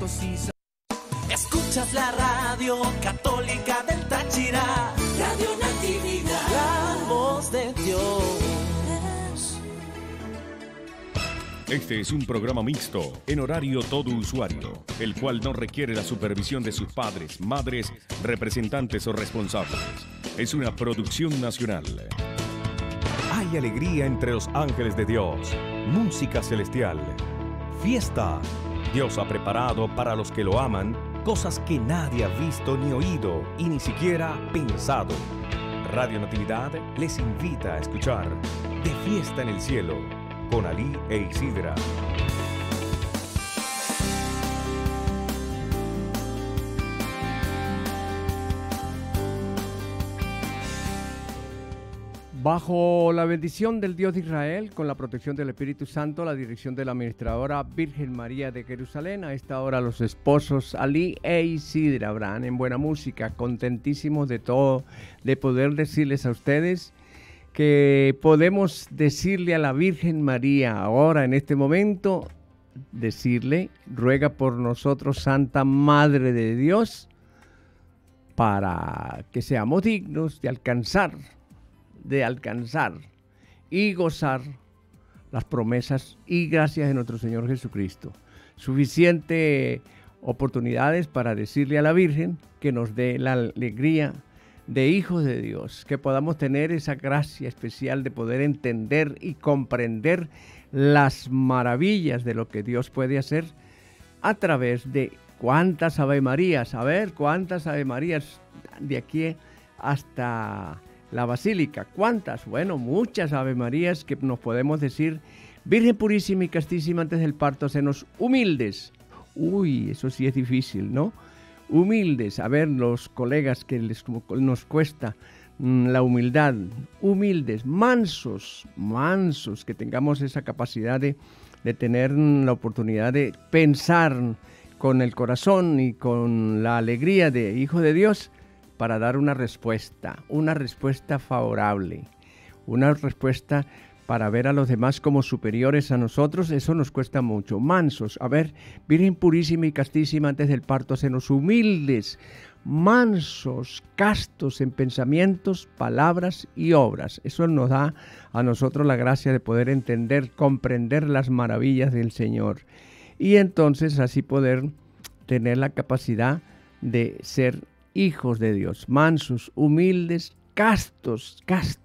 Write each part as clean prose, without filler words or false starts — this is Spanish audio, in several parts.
Potosí. Escuchas la radio católica del Táchira, Radio Natividad, la voz de Dios. Este es un programa mixto, en horario todo usuario, el cual no requiere la supervisión de sus padres, madres, representantes o responsables. Es una producción nacional. Hay alegría entre los ángeles de Dios, música celestial, fiesta. Dios ha preparado para los que lo aman cosas que nadie ha visto ni oído y ni siquiera pensado. Radio Natividad les invita a escuchar De Fiesta en el Cielo con Alí e Isidra. Bajo la bendición del Dios de Israel, con la protección del Espíritu Santo, la dirección de la administradora Virgen María de Jerusalén, a esta hora los esposos Alí e Isidra habrán en buena música, contentísimos de todo, de poder decirles a ustedes que podemos decirle a la Virgen María ahora en este momento, decirle, ruega por nosotros, Santa Madre de Dios, para que seamos dignos de alcanzar y gozar las promesas y gracias de nuestro Señor Jesucristo. Suficiente oportunidades para decirle a la Virgen que nos dé la alegría de hijos de Dios, que podamos tener esa gracia especial de poder entender y comprender las maravillas de lo que Dios puede hacer a través de cuántas Ave Marías, a ver, cuántas Ave Marías de aquí hasta la Basílica. ¿Cuántas? Bueno, muchas Ave Marías que nos podemos decir. Virgen purísima y castísima, antes del parto, hacenos humildes. Uy, eso sí es difícil, ¿no? Humildes. A ver, los colegas que nos cuesta la humildad. Humildes, mansos, que tengamos esa capacidad de tener la oportunidad de pensar con el corazón y con la alegría de hijo de Dios, para dar una respuesta favorable, una respuesta para ver a los demás como superiores a nosotros. Eso nos cuesta mucho. Mansos, a ver, Virgen purísima y castísima, antes del parto, hacenos humildes, mansos, castos en pensamientos, palabras y obras. Eso nos da a nosotros la gracia de poder entender, comprender las maravillas del Señor. Y entonces así poder tener la capacidad de ser hijos de Dios, mansos, humildes, castos.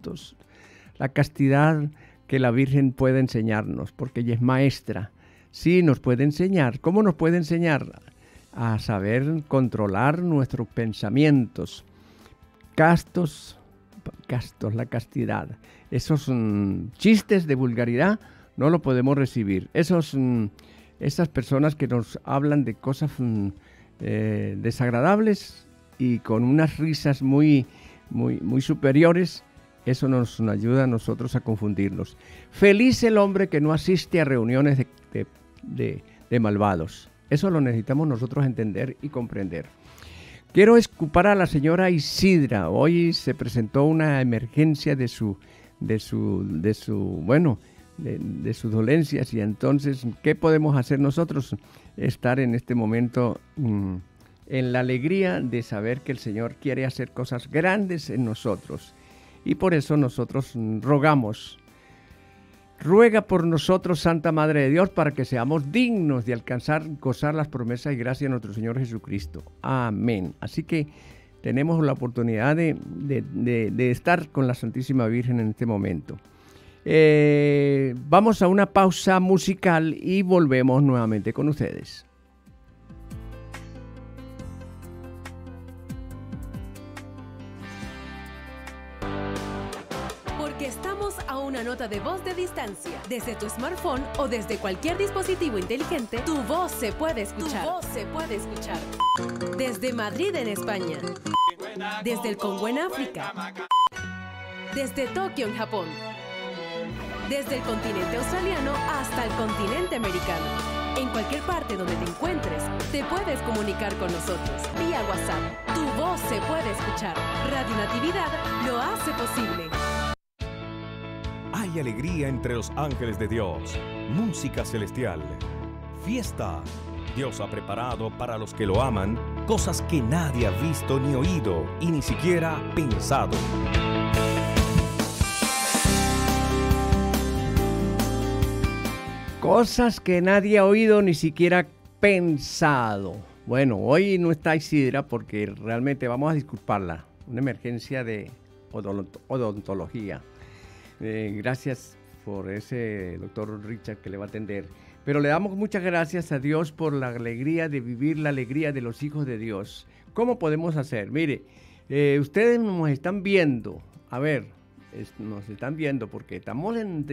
La castidad que la Virgen puede enseñarnos, porque ella es maestra. Sí, nos puede enseñar. ¿Cómo nos puede enseñar? A saber controlar nuestros pensamientos. Castos, la castidad. Esos chistes de vulgaridad no lo podemos recibir. Esas personas que nos hablan de cosas desagradables y con unas risas muy superiores, eso nos ayuda a nosotros a confundirnos. Feliz el hombre que no asiste a reuniones de malvados. Eso lo necesitamos nosotros entender y comprender. Quiero escupar a la señora Isidra. Hoy se presentó una emergencia de sus dolencias, y entonces, ¿qué podemos hacer nosotros? Estar en este momento en la alegría de saber que el Señor quiere hacer cosas grandes en nosotros. Y por eso nosotros rogamos. Ruega por nosotros, Santa Madre de Dios, para que seamos dignos de gozar las promesas y gracias de nuestro Señor Jesucristo. Amén. Así que tenemos la oportunidad de estar con la Santísima Virgen en este momento. Vamos a una pausa musical y volvemos nuevamente con ustedes. Porque estamos a una nota de voz de distancia. Desde tu smartphone o desde cualquier dispositivo inteligente, tu voz se puede escuchar. Desde Madrid, en España. Desde el Congo, en África. Desde Tokio, en Japón. Desde el continente australiano hasta el continente americano. En cualquier parte donde te encuentres, te puedes comunicar con nosotros vía WhatsApp. Tu voz se puede escuchar. Radio Natividad lo hace posible. Hay alegría entre los ángeles de Dios, música celestial, fiesta. Dios ha preparado para los que lo aman cosas que nadie ha visto ni oído y ni siquiera pensado. Cosas que nadie ha oído ni siquiera pensado. Bueno, hoy no está Isidra porque realmente vamos a disculparla. Una emergencia de odontología. Gracias por ese doctor Richard que le va a atender. Pero le damos muchas gracias a Dios por la alegría de vivir, la alegría de los hijos de Dios. ¿Cómo podemos hacer? Mire, ustedes nos están viendo. A ver, nos están viendo porque estamos en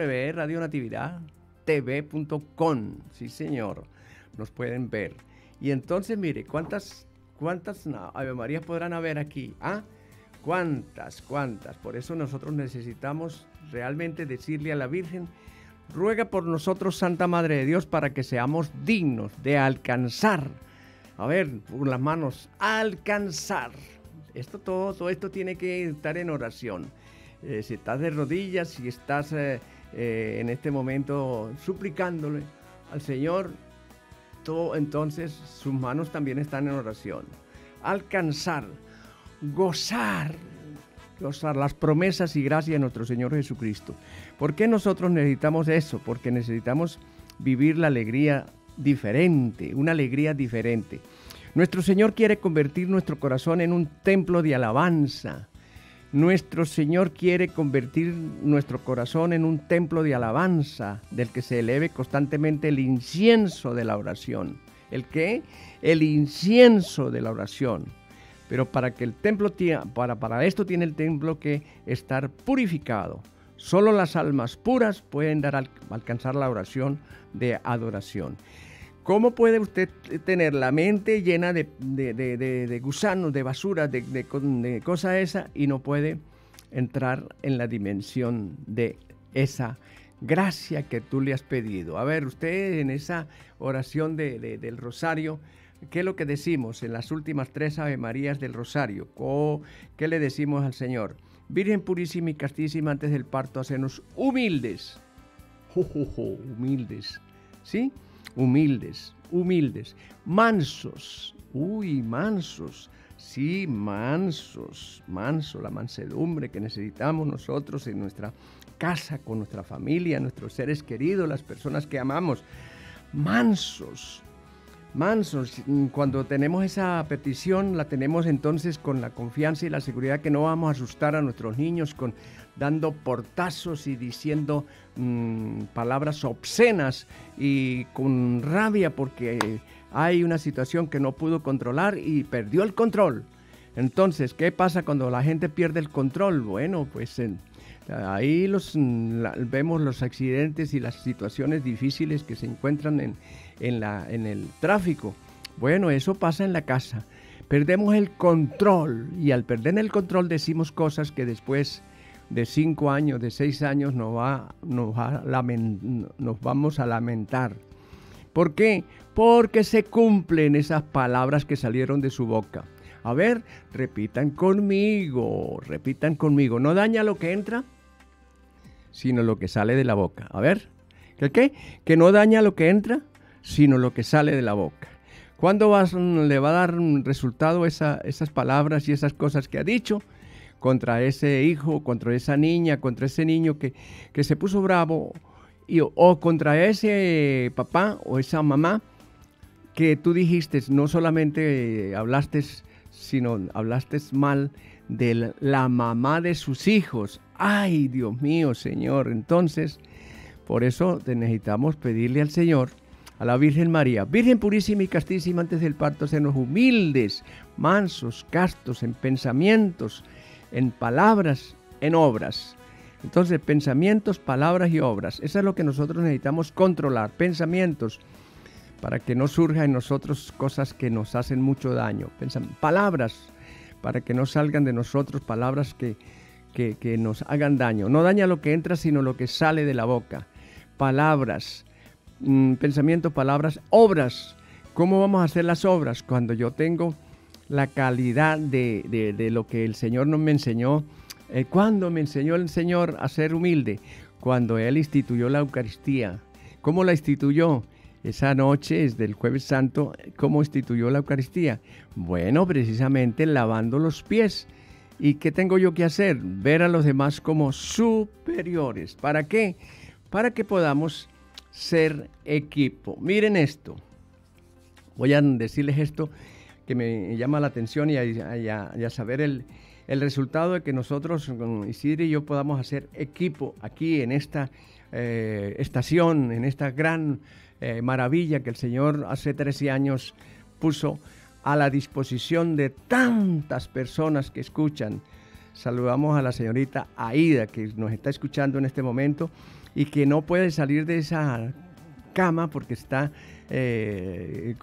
www.radionatividadtv.com. Sí, señor. Nos pueden ver. Y entonces, mire, ¿cuántas Ave Marías podrán haber aquí? ¿Ah? ¿Cuántas? Por eso nosotros necesitamos realmente decirle a la Virgen: ruega por nosotros, Santa Madre de Dios, para que seamos dignos de alcanzar. A ver, por las manos, alcanzar. Todo esto tiene que estar en oración. Si estás de rodillas, si estás en este momento suplicándole al Señor, entonces sus manos también están en oración. Alcanzar, gozar las promesas y gracias de nuestro Señor Jesucristo. ¿Por qué nosotros necesitamos eso? Porque necesitamos vivir la alegría diferente, una alegría diferente. Nuestro Señor quiere convertir nuestro corazón en un templo de alabanza. Nuestro Señor quiere convertir nuestro corazón en un templo de alabanza, del que se eleve constantemente el incienso de la oración. ¿El qué? El incienso de la oración. Pero para que el templo para esto tiene el templo que estar purificado. Solo las almas puras pueden alcanzar la oración de adoración. ¿Cómo puede usted tener la mente llena de gusanos, de basura, de cosas esas, y no puede entrar en la dimensión de esa gracia que tú le has pedido? A ver, usted en esa oración del rosario, ¿qué es lo que decimos en las últimas 3 Ave Marías del rosario? ¿Qué le decimos al Señor? Virgen purísima y castísima, antes del parto, hacenos humildes. Humildes, ¿sí? Humildes, mansos, mansos, sí, manso, la mansedumbre que necesitamos nosotros en nuestra casa, con nuestra familia, nuestros seres queridos, las personas que amamos, mansos. Cuando tenemos esa petición, la tenemos entonces con la confianza y la seguridad que no vamos a asustar a nuestros niños dando portazos y diciendo palabras obscenas y con rabia porque hay una situación que no pudo controlar y perdió el control. Entonces, ¿qué pasa cuando la gente pierde el control? Bueno, pues ahí vemos los accidentes y las situaciones difíciles que se encuentran en el tráfico. Bueno, eso pasa en la casa. Perdemos el control y al perder el control decimos cosas que después de 5 años, de 6 años nos vamos a lamentar. ¿Por qué? Porque se cumplen esas palabras que salieron de su boca. A ver, repitan conmigo. No daña lo que entra, sino lo que sale de la boca. A ver, ¿qué? Que no daña lo que entra, sino lo que sale de la boca. ¿Cuándo le va a dar resultado esas palabras y esas cosas que ha dicho contra ese hijo, contra esa niña, contra ese niño que se puso bravo, o contra ese papá o esa mamá que tú dijiste, no solamente hablaste, sino hablaste mal de la mamá de sus hijos? ¡Ay, Dios mío, Señor! Entonces, por eso necesitamos pedirle al Señor, a la Virgen María: Virgen purísima y castísima, antes del parto, hacernos humildes, mansos, castos en pensamientos, en palabras, en obras. Entonces, pensamientos, palabras y obras. Eso es lo que nosotros necesitamos controlar. Pensamientos, para que no surja en nosotros cosas que nos hacen mucho daño. Palabras, para que no salgan de nosotros palabras que nos hagan daño. No daña lo que entra, sino lo que sale de la boca. Palabras, pensamientos, palabras, obras. ¿Cómo vamos a hacer las obras? Cuando yo tengo la calidad de lo que el Señor me enseñó. ¿Cuándo me enseñó el Señor a ser humilde? Cuando Él instituyó la Eucaristía. ¿Cómo la instituyó? esa noche es del Jueves Santo, ¿cómo instituyó la Eucaristía? Bueno, precisamente lavando los pies. ¿Y qué tengo yo que hacer? Ver a los demás como superiores. ¿Para qué? Para que podamos ser equipo. Miren esto. Voy a decirles esto que me llama la atención y a saber el resultado de que nosotros, con Isidro y yo, podamos hacer equipo aquí en esta estación, en esta gran maravilla que el Señor hace 13 años puso a la disposición de tantas personas que escuchan. Saludamos a la señorita Aida, que nos está escuchando en este momento y que no puede salir de esa cama porque está es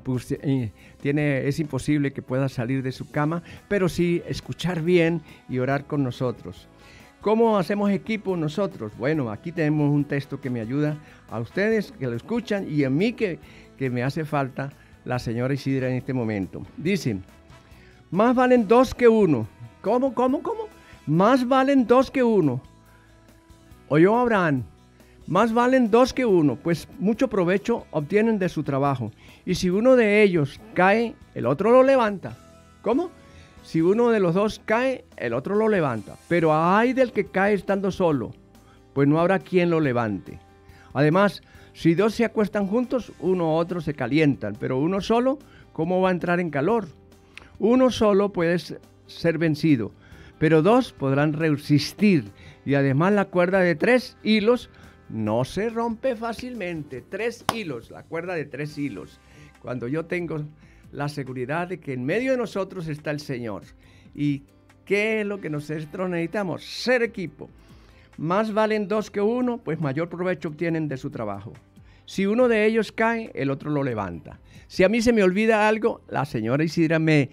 imposible que pueda salir de su cama, pero sí escuchar bien y orar con nosotros. ¿Cómo hacemos equipo nosotros? Bueno, aquí tenemos un texto que me ayuda a ustedes que lo escuchan y a mí que me hace falta la señora Isidra en este momento. Dicen, más valen dos que uno. ¿Cómo? Más valen dos que uno. Oyó Abraham, más valen dos que uno, pues mucho provecho obtienen de su trabajo. Y si uno de ellos cae, el otro lo levanta. ¿Cómo? Si uno de los dos cae, el otro lo levanta. Pero ay del que cae estando solo, pues no habrá quien lo levante. Además, si dos se acuestan juntos, uno u otro se calientan. Pero uno solo, ¿cómo va a entrar en calor? Uno solo puede ser vencido, pero dos podrán resistir. Y además la cuerda de 3 hilos no se rompe fácilmente. 3 hilos, la cuerda de 3 hilos. Cuando yo tengo la seguridad de que en medio de nosotros está el Señor. ¿Y qué es lo que nosotros necesitamos? Ser equipo. Más valen dos que uno, pues mayor provecho obtienen de su trabajo. Si uno de ellos cae, el otro lo levanta. Si a mí se me olvida algo, la señora Isidra me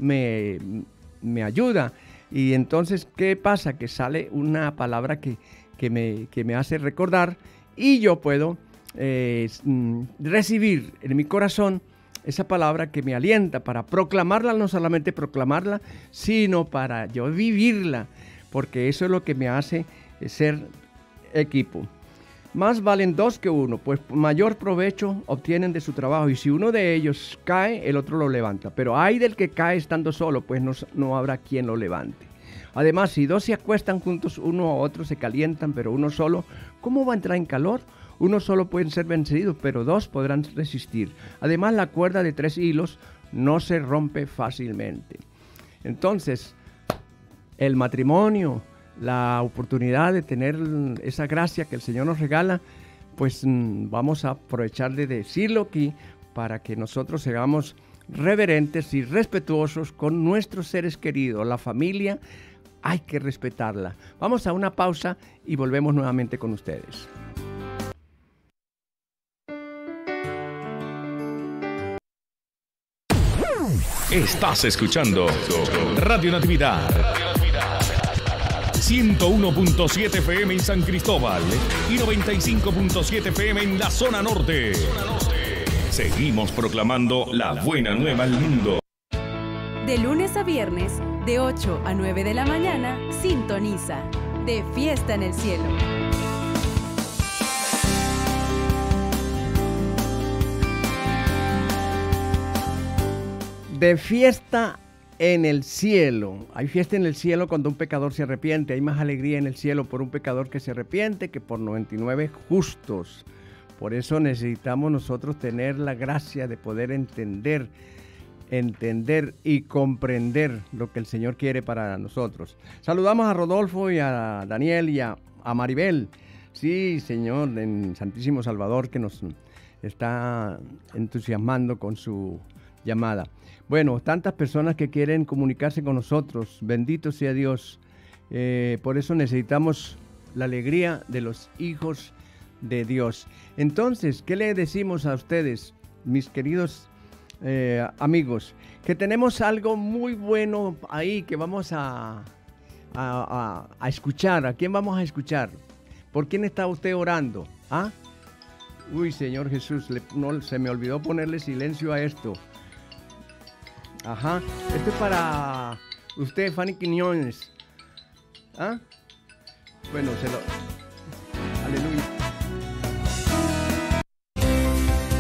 ayuda. Y entonces, ¿qué pasa? Que sale una palabra que me hace recordar y yo puedo recibir en mi corazón esa palabra que me alienta para proclamarla, no solamente proclamarla, sino para yo vivirla, porque eso es lo que me hace ser equipo. Más valen dos que uno, pues mayor provecho obtienen de su trabajo, y si uno de ellos cae, el otro lo levanta. Pero ay del que cae estando solo, pues no habrá quien lo levante. Además, si dos se acuestan juntos, uno a otro se calientan, pero uno solo, ¿cómo va a entrar en calor? Uno solo puede ser vencido, pero dos podrán resistir. Además, la cuerda de 3 hilos no se rompe fácilmente. Entonces, el matrimonio, la oportunidad de tener esa gracia que el Señor nos regala, pues vamos a aprovechar de decirlo aquí para que nosotros seamos reverentes y respetuosos con nuestros seres queridos. La familia hay que respetarla. Vamos a una pausa y volvemos nuevamente con ustedes. Estás escuchando Radio Natividad 101.7 FM en San Cristóbal y 95.7 FM en la zona norte. Seguimos proclamando la buena nueva al mundo. De lunes a viernes, de 8 a 9 de la mañana, sintoniza De Fiesta en el Cielo. De fiesta en el cielo. Hay fiesta en el cielo cuando un pecador se arrepiente. Hay más alegría en el cielo por un pecador que se arrepiente que por 99 justos. Por eso necesitamos nosotros tener la gracia de poder entender y comprender lo que el Señor quiere para nosotros. Saludamos a Rodolfo y a Daniel y a Maribel. Sí, Señor, en Santísimo Salvador, que nos está entusiasmando con su llamada. Bueno, tantas personas que quieren comunicarse con nosotros. Bendito sea Dios. Por eso necesitamos la alegría de los hijos de Dios. Entonces, ¿qué le decimos a ustedes, mis queridos amigos? Que tenemos algo muy bueno ahí que vamos a escuchar. ¿A quién vamos a escuchar? ¿Por quién está usted orando? ¿Ah? Uy, Señor Jesús, se me olvidó ponerle silencio a esto. Ajá, esto es para usted, Fanny Quiñones. ¿Ah? Bueno, aleluya.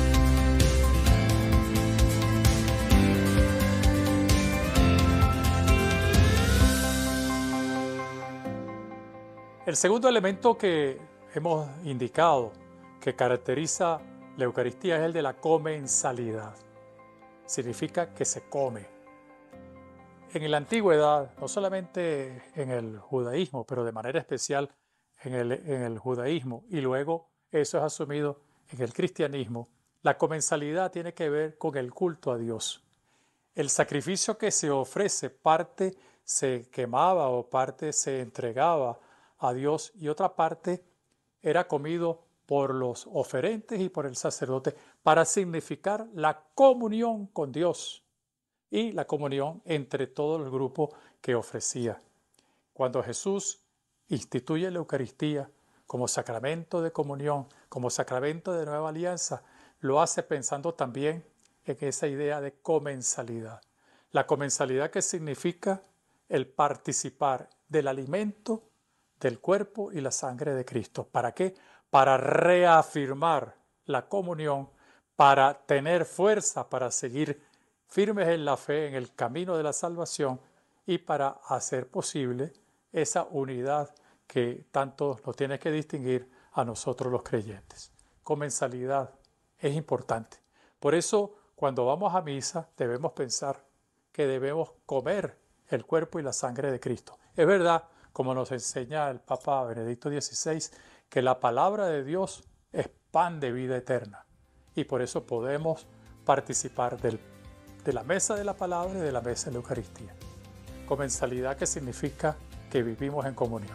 El segundo elemento que hemos indicado que caracteriza la Eucaristía es el de la comensalidad. Significa que se come. En la antigüedad, no solamente en el judaísmo, pero de manera especial en el judaísmo, y luego eso es asumido en el cristianismo, la comensalidad tiene que ver con el culto a Dios. El sacrificio que se ofrece, parte se quemaba o parte se entregaba a Dios y otra parte era comido por los oferentes y por el sacerdote para significar la comunión con Dios y la comunión entre todo el grupo que ofrecía. Cuando Jesús instituye la Eucaristía como sacramento de comunión, como sacramento de nueva alianza, lo hace pensando también en esa idea de comensalidad. La comensalidad que significa el participar del alimento, del cuerpo y la sangre de Cristo. ¿Para qué? Para reafirmar la comunión, para tener fuerza, para seguir firmes en la fe, en el camino de la salvación y para hacer posible esa unidad que tanto nos tiene que distinguir a nosotros los creyentes. Comensalidad es importante. Por eso, cuando vamos a misa, debemos pensar que debemos comer el cuerpo y la sangre de Cristo. Es verdad, como nos enseña el Papa Benedicto XVI, que la palabra de Dios es pan de vida eterna. Y por eso podemos participar de la mesa de la palabra y de la mesa de la Eucaristía. Comensalidad que significa que vivimos en comunión.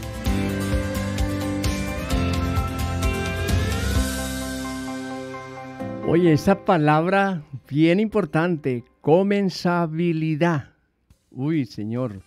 Oye, esa palabra bien importante, comensabilidad. Uy, Señor,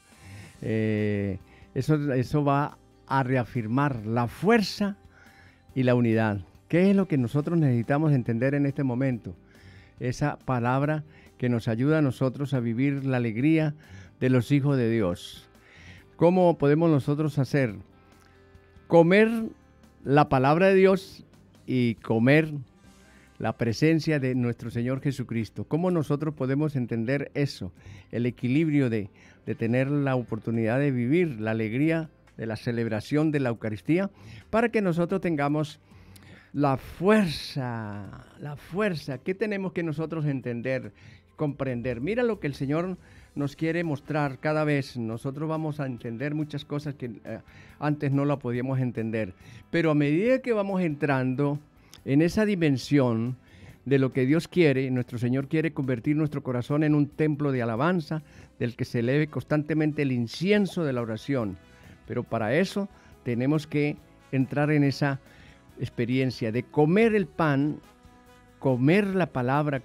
eso va a reafirmar la fuerza y la unidad. ¿Qué es lo que nosotros necesitamos entender en este momento? Esa palabra que nos ayuda a nosotros a vivir la alegría de los hijos de Dios. ¿Cómo podemos nosotros hacer? Comer la palabra de Dios y comer la presencia de nuestro Señor Jesucristo. ¿Cómo nosotros podemos entender eso? El equilibrio de tener la oportunidad de vivir la alegría de la celebración de la Eucaristía para que nosotros tengamos la fuerza. ¿Qué tenemos que nosotros entender, comprender? Mira lo que el Señor nos quiere mostrar cada vez. Nosotros vamos a entender muchas cosas que antes no la podíamos entender. Pero a medida que vamos entrando en esa dimensión de lo que Dios quiere, nuestro Señor quiere convertir nuestro corazón en un templo de alabanza del que se eleve constantemente el incienso de la oración. Pero para eso tenemos que entrar en esa experiencia de comer el pan, comer la palabra,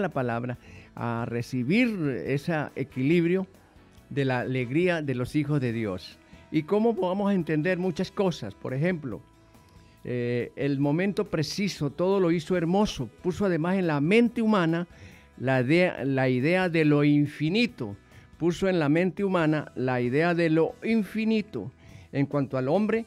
a recibir ese equilibrio de la alegría de los hijos de Dios. ¿Y cómo vamos a entender muchas cosas? Por ejemplo, el momento preciso, todo lo hizo hermoso, puso además en la mente humana la idea de lo infinito, puso en la mente humana la idea de lo infinito. En cuanto al hombre,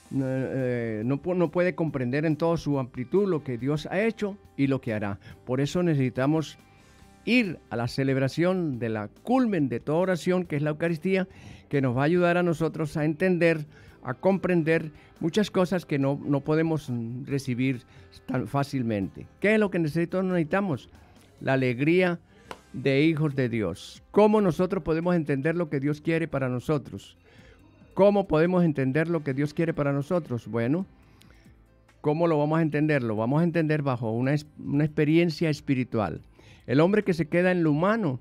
no puede comprender en toda su amplitud lo que Dios ha hecho y lo que hará. Por eso necesitamos ir a la celebración de la culmen de toda oración, que es la Eucaristía, que nos va a ayudar a nosotros a entender, a comprender muchas cosas que no podemos recibir tan fácilmente. ¿Qué es lo que necesitamos? La alegría de hijos de Dios. ¿Cómo nosotros podemos entender lo que Dios quiere para nosotros? ¿Cómo podemos entender lo que Dios quiere para nosotros? Bueno, ¿cómo lo vamos a entender? Lo vamos a entender bajo una experiencia espiritual. El hombre que se queda en lo humano,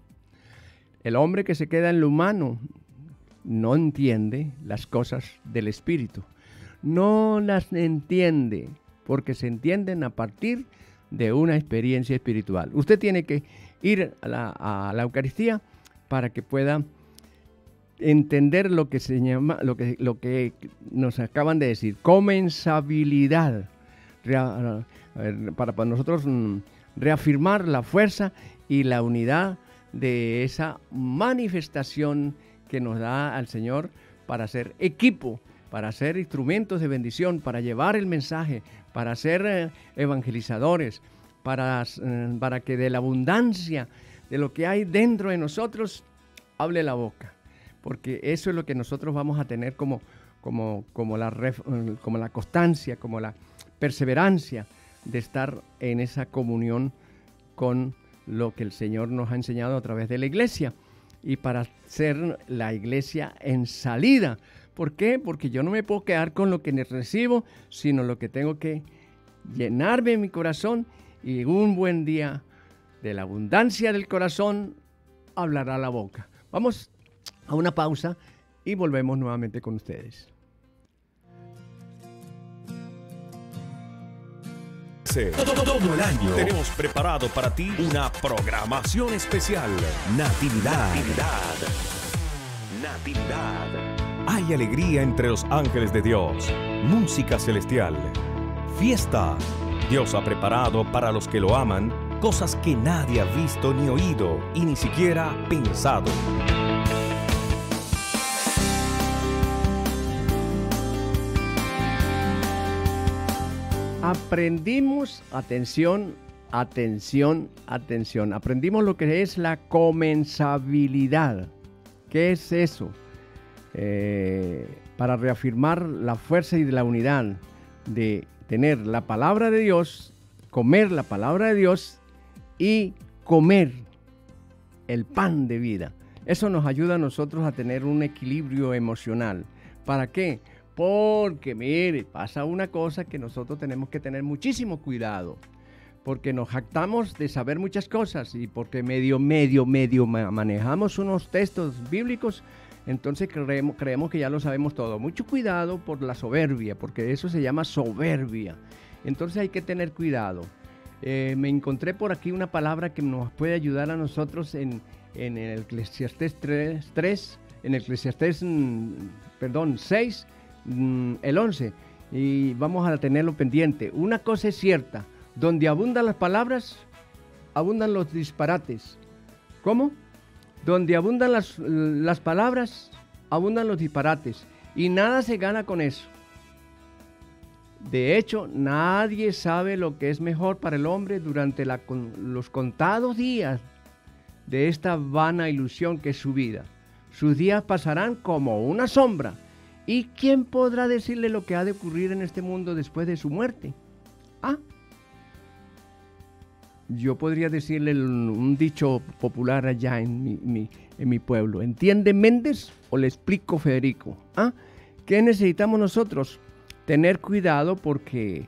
no entiende las cosas del Espíritu. No las entiende, porque se entienden a partir de una experiencia espiritual. Usted tiene que ir a la Eucaristía para que pueda entender lo que se llama, lo que nos acaban de decir, comensabilidad, para nosotros reafirmar la fuerza y la unidad de esa manifestación que nos da al Señor para ser equipo, para ser instrumentos de bendición, para llevar el mensaje, para ser evangelizadores, para que de la abundancia de lo que hay dentro de nosotros hable la boca. Porque eso es lo que nosotros vamos a tener como como la constancia, como la perseverancia de estar en esa comunión con lo que el Señor nos ha enseñado a través de la iglesia, y para ser la iglesia en salida. ¿Por qué? Porque yo no me puedo quedar con lo que recibo, sino lo que tengo que llenarme en mi corazón, y un buen día de la abundancia del corazón hablará la boca. Vamos a una pausa y volvemos nuevamente con ustedes. Todo el año tenemos preparado para ti una programación especial. Natividad. Hay alegría entre los ángeles de Dios, música celestial, fiesta. Dios ha preparado para los que lo aman cosas que nadie ha visto ni oído y ni siquiera pensado. Aprendimos, atención, aprendimos lo que es la comensabilidad. ¿Qué es eso? Para reafirmar la fuerza y la unidad de tener la palabra de Dios, comer la palabra de Dios y comer el pan de vida. Eso nos ayuda a nosotros a tener un equilibrio emocional. ¿Para qué? Porque, mire, pasa una cosa que nosotros tenemos que tener muchísimo cuidado, porque nos jactamos de saber muchas cosas y porque medio manejamos unos textos bíblicos, entonces creemos que ya lo sabemos todo. Mucho cuidado por la soberbia, porque eso se llama soberbia. Entonces hay que tener cuidado. Me encontré por aquí una palabra que nos puede ayudar a nosotros en el Eclesiastés 3, en el Eclesiastés 6, el 11, y vamos a tenerlo pendiente. Una cosa es cierta: donde abundan las palabras, abundan los disparates. ¿Cómo? Donde abundan las palabras, abundan los disparates, y nada se gana con eso. De hecho, nadie sabe lo que es mejor para el hombre durante los contados días de esta vana ilusión que es su vida. Sus días pasarán como una sombra. ¿Y quién podrá decirle lo que ha de ocurrir en este mundo después de su muerte? Yo podría decirle un dicho popular allá en mi pueblo. ¿Entiende Méndez o le explico Federico? ¿Qué necesitamos nosotros? Tener cuidado, porque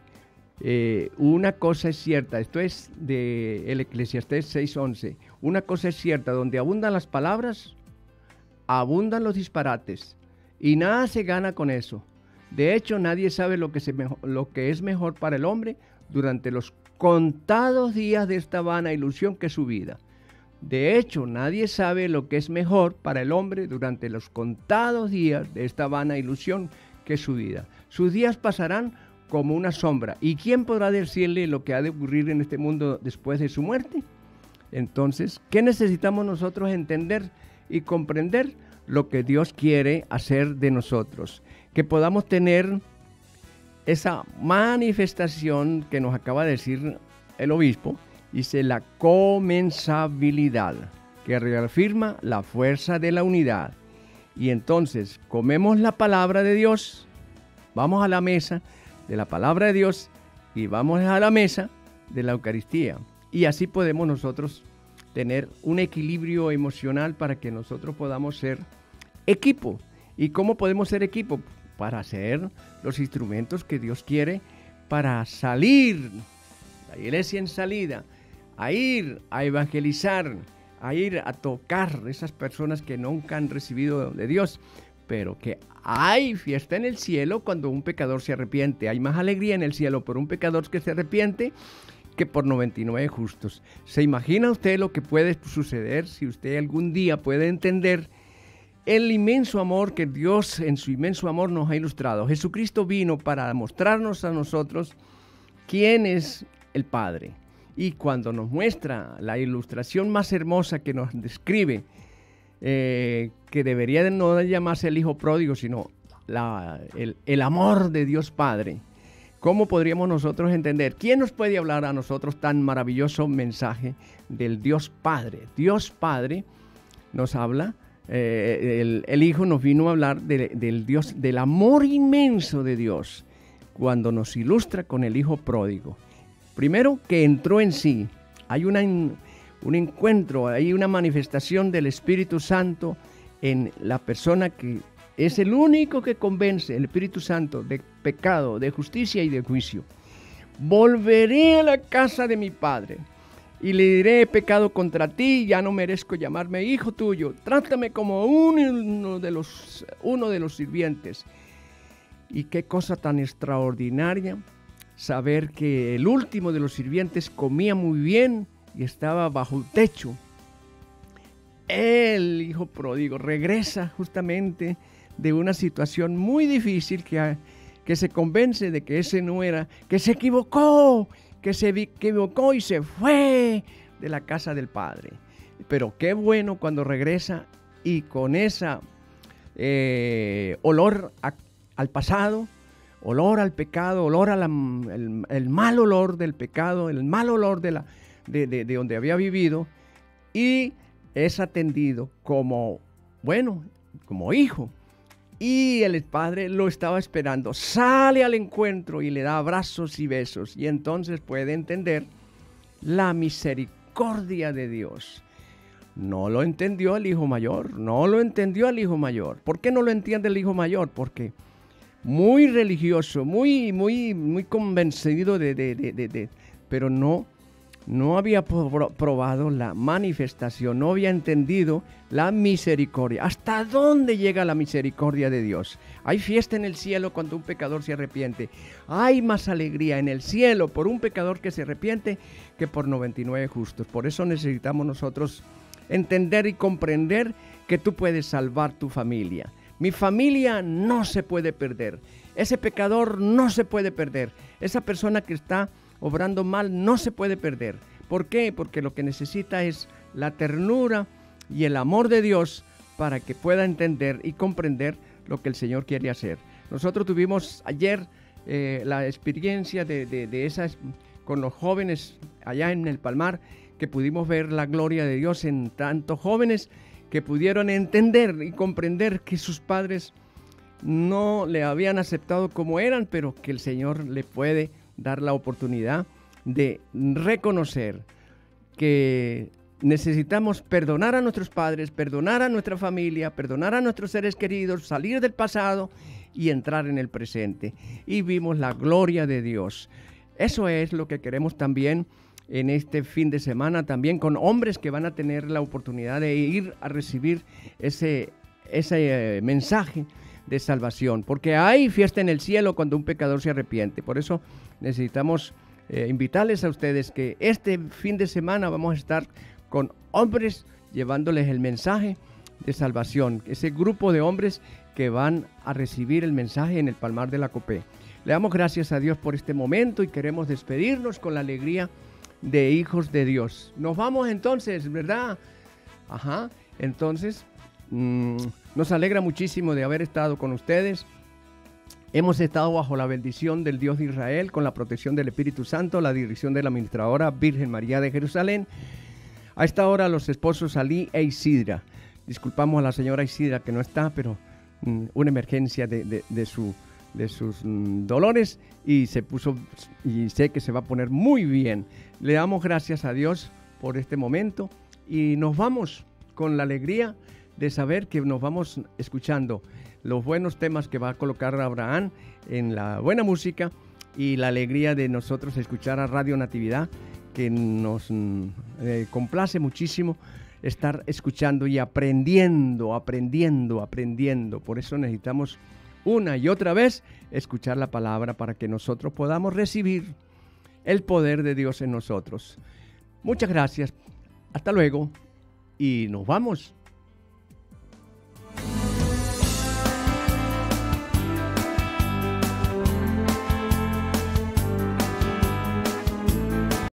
una cosa es cierta. Esto es de el Eclesiastés 6:11. Una cosa es cierta: donde abundan las palabras, abundan los disparates. Y nada se gana con eso. De hecho, nadie sabe lo que es mejor para el hombre durante los contados días de esta vana ilusión que es su vida. De hecho, nadie sabe lo que es mejor para el hombre durante los contados días de esta vana ilusión que es su vida. Sus días pasarán como una sombra. ¿Y quién podrá decirle lo que ha de ocurrir en este mundo después de su muerte? Entonces, ¿qué necesitamos nosotros entender y comprender? Lo que Dios quiere hacer de nosotros, que podamos tener esa manifestación que nos acaba de decir el obispo, dice la comensabilidad, que reafirma la fuerza de la unidad. Y entonces comemos la palabra de Dios, vamos a la mesa de la palabra de Dios y vamos a la mesa de la Eucaristía, y así podemos nosotros tener un equilibrio emocional para que nosotros podamos ser equipo. ¿Y cómo podemos ser equipo? Para ser los instrumentos que Dios quiere para salir, la iglesia en salida, a ir a evangelizar, a ir a tocar a esas personas que nunca han recibido de Dios, pero que hay fiesta en el cielo cuando un pecador se arrepiente. Hay más alegría en el cielo por un pecador que se arrepiente que por 99 justos. ¿Se imagina usted lo que puede suceder si usted algún día puede entender el inmenso amor que Dios en su inmenso amor nos ha ilustrado? Jesucristo vino para mostrarnos a nosotros quién es el Padre. Y cuando nos muestra la ilustración más hermosa que nos describe, que debería de no llamarse el Hijo Pródigo, sino el amor de Dios Padre, ¿cómo podríamos nosotros entender? ¿Quién nos puede hablar a nosotros tan maravilloso mensaje del Dios Padre? Dios Padre nos habla el Hijo nos vino a hablar del Dios, del amor inmenso de Dios, cuando nos ilustra con el Hijo pródigo. Primero, que entró en sí. Hay un encuentro, hay una manifestación del Espíritu Santo en la persona que es el único que convence, el Espíritu Santo, de pecado, de justicia y de juicio. Volveré a la casa de mi Padre y le diré: he pecado contra ti, ya no merezco llamarme hijo tuyo. Trátame como uno de los sirvientes. Y qué cosa tan extraordinaria saber que el último de los sirvientes comía muy bien y estaba bajo techo. El hijo pródigo regresa justamente de una situación muy difícil que se convence de que ese no era, que se equivocó y se fue de la casa del Padre. Pero qué bueno cuando regresa y con esa olor al pasado, olor al pecado, olor el mal olor del pecado, el mal olor de donde había vivido, y es atendido como hijo. Y el Padre lo estaba esperando, sale al encuentro y le da abrazos y besos, y entonces puede entender la misericordia de Dios. No lo entendió el hijo mayor, ¿Por qué no lo entiende el hijo mayor? Porque muy religioso, muy convencido pero no había probado la manifestación, no había entendido la misericordia. ¿Hasta dónde llega la misericordia de Dios? Hay fiesta en el cielo cuando un pecador se arrepiente. Hay más alegría en el cielo por un pecador que se arrepiente que por 99 justos. Por eso necesitamos nosotros entender y comprender que tú puedes salvar tu familia. Mi familia no se puede perder. Ese pecador no se puede perder. Esa persona que está obrando mal no se puede perder. ¿Por qué? Porque lo que necesita es la ternura y el amor de Dios para que pueda entender y comprender lo que el Señor quiere hacer. Nosotros tuvimos ayer la experiencia de esas con los jóvenes allá en el Palmar, que pudimos ver la gloria de Dios en tantos jóvenes que pudieron entender y comprender que sus padres no le habían aceptado como eran, pero que el Señor le puede dar la oportunidad de reconocer que necesitamos perdonar a nuestros padres, perdonar a nuestra familia, perdonar a nuestros seres queridos, salir del pasado y entrar en el presente. Y vimos la gloria de Dios. Eso es lo que queremos también en este fin de semana, también con hombres que van a tener la oportunidad de ir a recibir ese mensaje de salvación, porque hay fiesta en el cielo cuando un pecador se arrepiente. Por eso necesitamos invitarles a ustedes que este fin de semana vamos a estar con hombres llevándoles el mensaje de salvación, ese grupo de hombres que van a recibir el mensaje en el Palmar de la Copé. Le damos gracias a Dios por este momento y queremos despedirnos con la alegría de hijos de Dios. Nos vamos entonces, ¿verdad? Entonces nos alegra muchísimo de haber estado con ustedes. Hemos estado bajo la bendición del Dios de Israel, con la protección del Espíritu Santo, la dirección de la administradora Virgen María de Jerusalén. A esta hora los esposos Ali e Isidra. Disculpamos a la señora Isidra que no está, pero una emergencia de sus dolores, y se puso, y sé que se va a poner muy bien. Le damos gracias a Dios por este momento y nos vamos con la alegría de saber que nos vamos escuchando los buenos temas que va a colocar Abraham en la buena música, y la alegría de nosotros escuchar a Radio Natividad, que nos complace muchísimo estar escuchando y aprendiendo. Por eso necesitamos una y otra vez escuchar la palabra para que nosotros podamos recibir el poder de Dios en nosotros. Muchas gracias. Hasta luego y nos vamos.